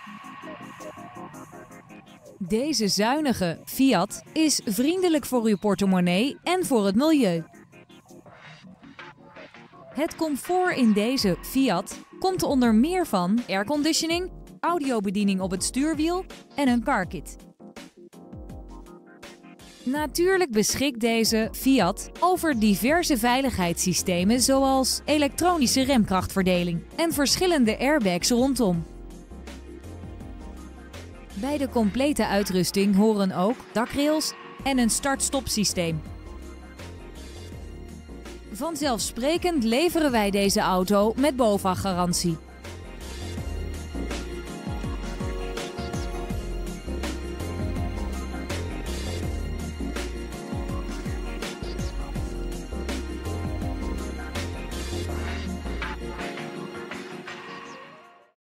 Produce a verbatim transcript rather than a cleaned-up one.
Deze zuinige Fiat is vriendelijk voor uw portemonnee en voor het milieu. Het comfort in deze Fiat komt onder meer van airconditioning, audiobediening op het stuurwiel en een carkit. Natuurlijk beschikt deze Fiat over diverse veiligheidssystemen zoals elektronische remkrachtverdeling en verschillende airbags rondom. Bij de complete uitrusting horen ook dakrails en een start-stop systeem. Vanzelfsprekend leveren wij deze auto met BOVAG-garantie.